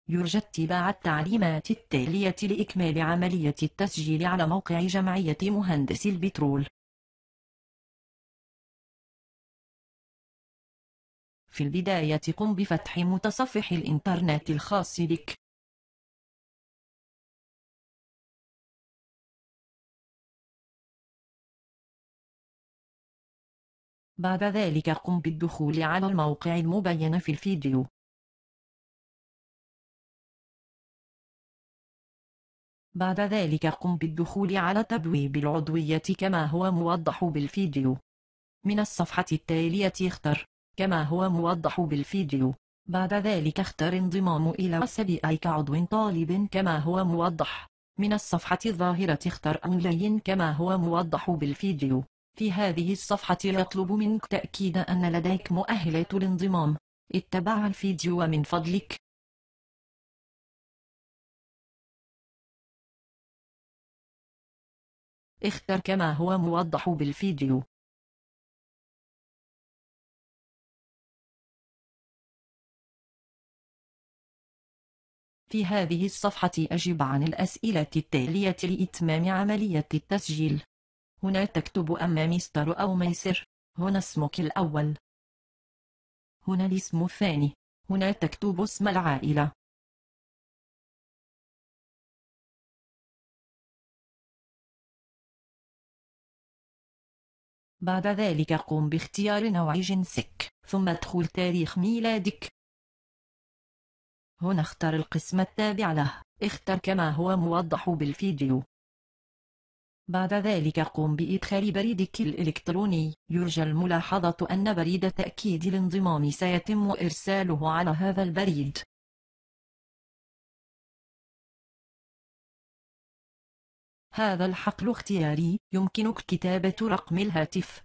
يرجى اتباع التعليمات التالية لإكمال عملية التسجيل على موقع جمعية مهندسي البترول. في البداية قم بفتح متصفح الإنترنت الخاص بك. بعد ذلك قم بالدخول على الموقع المبين في الفيديو. بعد ذلك قم بالدخول على تبويب العضوية كما هو موضح بالفيديو. من الصفحة التالية اختر كما هو موضح بالفيديو. بعد ذلك اختر انضمام إلى SBI كعضو طالب كما هو موضح. من الصفحة الظاهرة اختر أونلاين كما هو موضح بالفيديو. في هذه الصفحة يطلب منك تأكيد أن لديك مؤهلات الانضمام. اتبع الفيديو من فضلك. اختر كما هو موضح بالفيديو. في هذه الصفحة أجب عن الأسئلة التالية لإتمام عملية التسجيل. هنا تكتب أما مستر أو ميسر. هنا اسمك الأول. هنا الاسم الثاني. هنا تكتب اسم العائلة. بعد ذلك قم باختيار نوع جنسك ثم ادخل تاريخ ميلادك. هنا اختر القسم التابع له. اختر كما هو موضح بالفيديو. بعد ذلك قم بإدخال بريدك الإلكتروني. يرجى الملاحظة أن بريد تأكيد الانضمام سيتم إرساله على هذا البريد. هذا الحقل اختياري. يمكنك كتابة رقم الهاتف.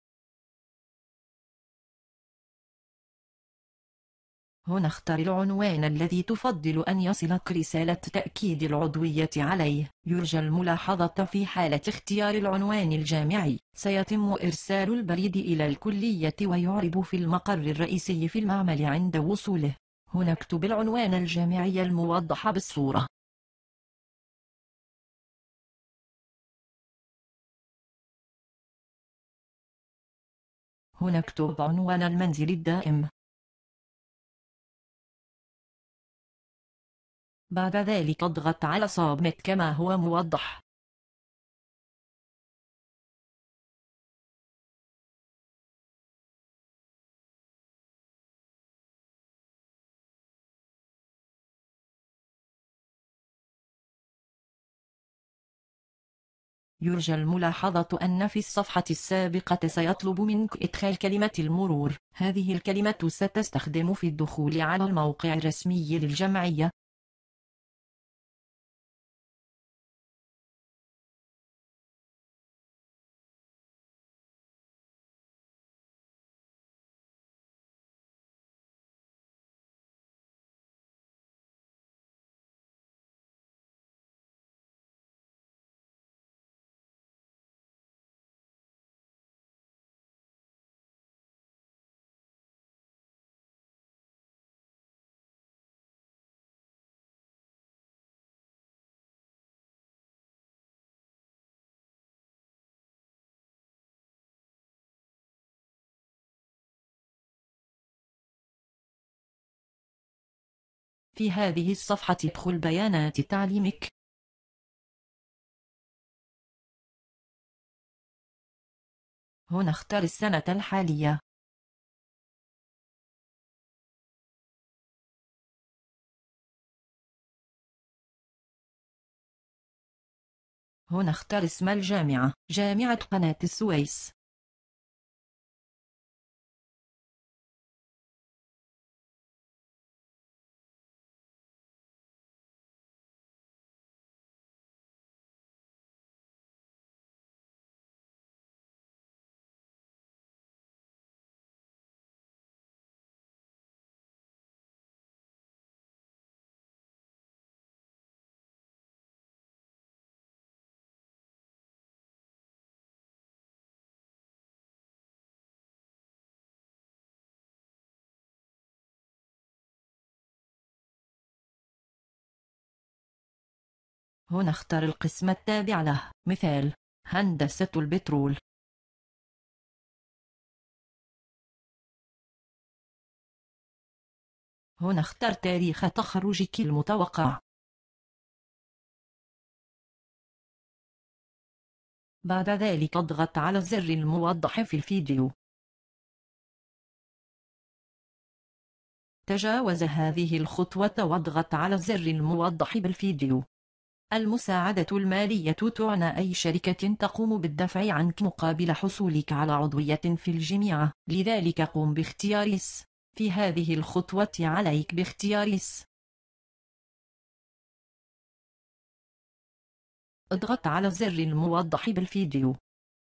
هنا اختر العنوان الذي تفضل أن يصلك رسالة تأكيد العضوية عليه. يرجى الملاحظة في حالة اختيار العنوان الجامعي سيتم إرسال البريد إلى الكلية ويعرب في المقر الرئيسي في المعمل عند وصوله. هنا اكتب العنوان الجامعي الموضح بالصورة. هنا اكتب عنوان المنزل الدائم. بعد ذلك اضغط على Submit كما هو موضح. يرجى الملاحظة أن في الصفحة السابقة سيطلب منك إدخال كلمة المرور. هذه الكلمة ستستخدم في الدخول على الموقع الرسمي للجمعية. في هذه الصفحة ادخل بيانات تعليمك. هنا اختر السنة الحالية. هنا اختر اسم الجامعة. جامعة قناة السويس. هنا اختر القسم التابع له، مثال: هندسة البترول. هنا اختر تاريخ تخرجك المتوقع. بعد ذلك اضغط على الزر الموضح في الفيديو. تجاوز هذه الخطوة واضغط على الزر الموضح بالفيديو. المساعدة المالية تعنى أي شركة تقوم بالدفع عنك مقابل حصولك على عضوية في الجامعة، لذلك قم باختيار S. في هذه الخطوة عليك باختيار S. اضغط على الزر الموضح بالفيديو.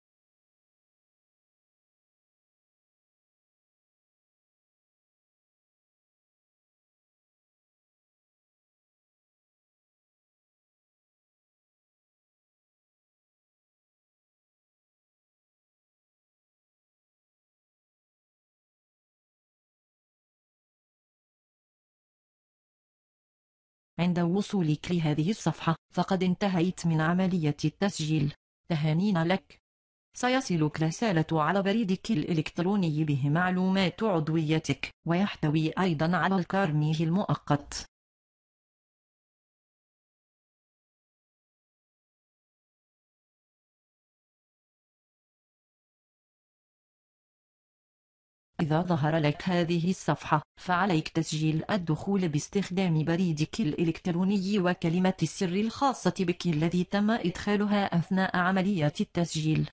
عند وصولك لهذه الصفحة فقد انتهيت من عملية التسجيل. تهانينا لك. سيصلك رسالة على بريدك الإلكتروني به معلومات عضويتك، ويحتوي أيضا على الكارنيه المؤقت. إذا ظهر لك هذه الصفحة فعليك تسجيل الدخول باستخدام بريدك الإلكتروني وكلمة السر الخاصة بك التي تم إدخالها أثناء عملية التسجيل.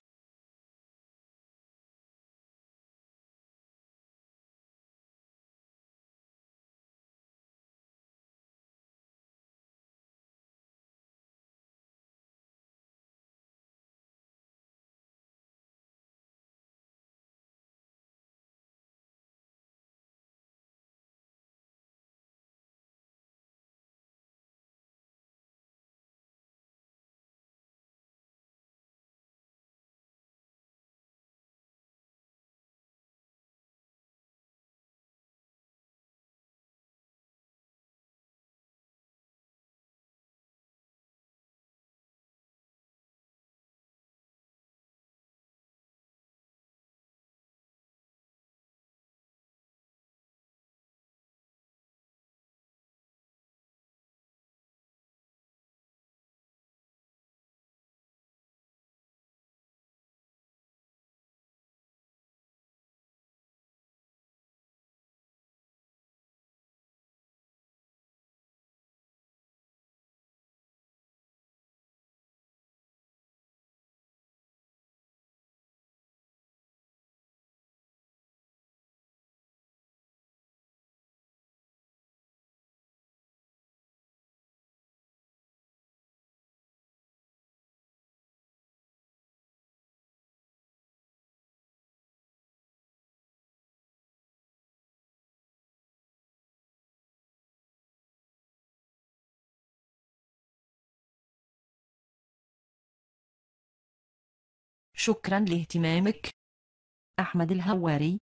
شكرا لاهتمامك. أحمد الهواري.